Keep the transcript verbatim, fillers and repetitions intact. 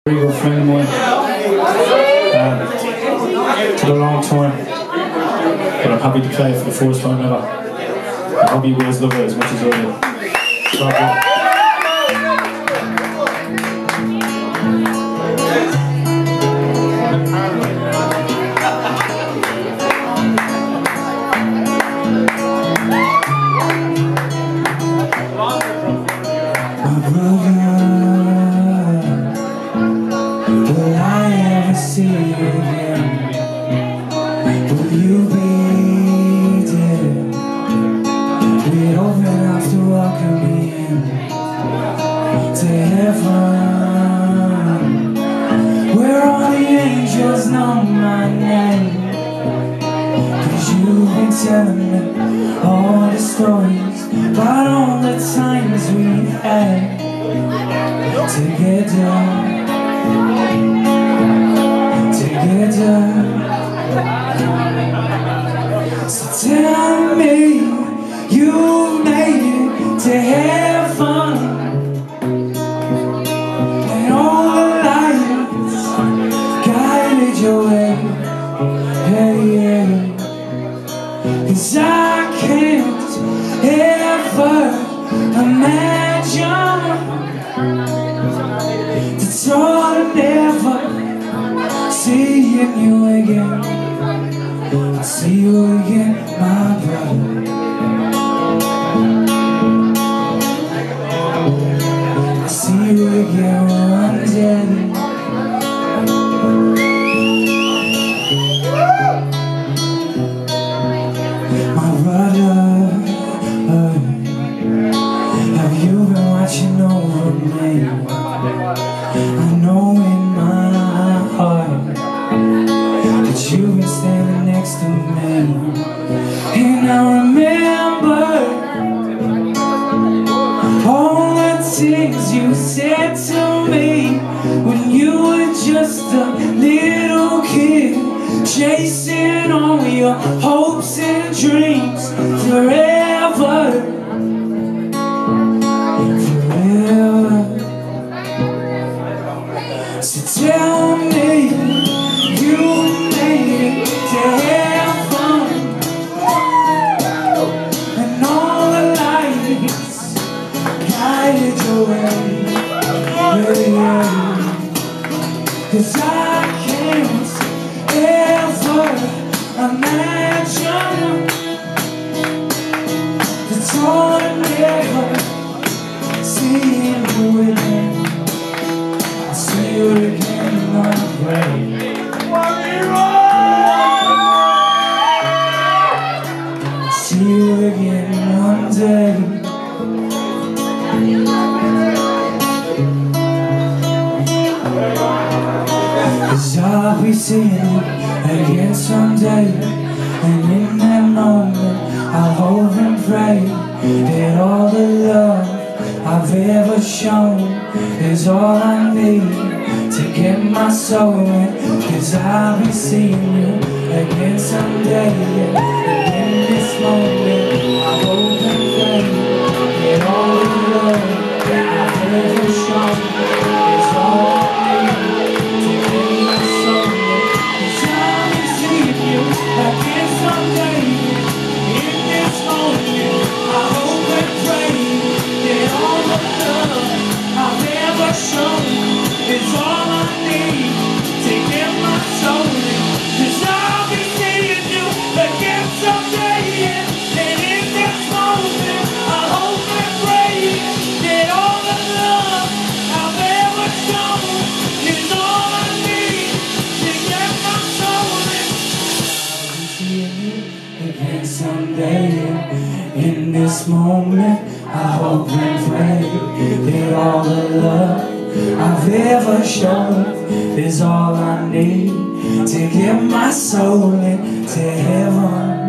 Very good friend of mine. Um, took a long time, but I'm happy to play it for the first time ever. I hope you guys love it as much as I do. Stop it. Will I ever see you again? Will you be there? We'd open up to welcome me in to heaven, where all the angels know my name. Cause you've been telling me all the stories about all the times we had together. Together. So tell me you made it to heaven, and all the lights guided your way. Hey, yeah. Cause I can't ever imagine that's all I never seeing you again. I'll see you again, my brother. I'll see you again one day. My brother, uh, have you been watching over me? I know in my heart that you've been standing next to me, and I remember all the things you said to me when you were just a little kid, chasing all your hopes and dreams forever, forever. So tell me you made it to heaven, and all the lights guided your way. Yeah. Cause I can't ever imagine that's all I never seeing you again. I'll see you again, my brain. See you again one day. Cause I'll be seeing you again someday, and in that moment I'll hope and pray that all the love I've ever shown is all I need to get my soul in. Cause I'll be seeing you again someday, and in this moment I hope and pray that all the love I've ever shown is all I need to get my soul in. Cause I'll be seeing you again someday, in this moment I hope and pray that all the love I've ever shown is all I need to get my soul in. Cause I'll be seeing you again someday, and in this moment I hope and pray that all the love I've ever shown is all I need to get my soul in. I'll be seeing you again someday, in this moment I hope and pray that all the love I've ever shown is all I need to get my soul into heaven.